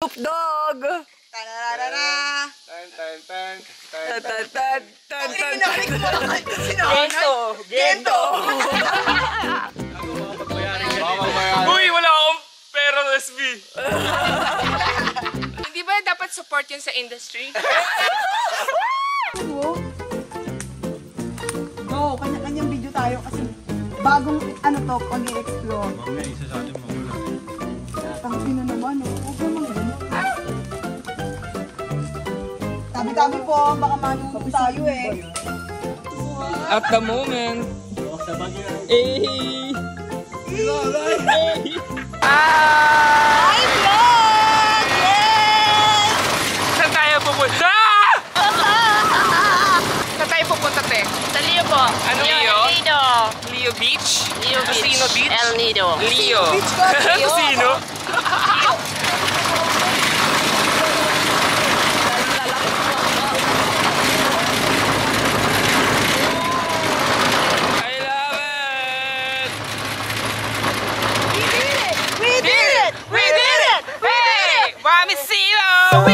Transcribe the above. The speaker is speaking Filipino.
Snoop Dogg. Tararara. Gento. Uy, wala akong pera ng SB. Hindi ba dapat support yun sa industry? Go, kanya-kanyang video tayo kasi bagong ano to, pag-i-explore. Mamaya isa sa atin mawala. Tangin na naman, oh. Huwag naman ganun. Tabi-tabi po, baka manunod tayo eh. At the moment. Eh. Hi, vlog! Yes! Saan tayo pupunta? Saan tayo pupunta, te? Sa Leo po. Ano, Leo? Nido. Leo Beach? Leo Beach. Casino Beach? El Nido. Leo. Beach ko, Leo. Casino? I love it! We did it! We did it! We did it! Hey! Mami Silo!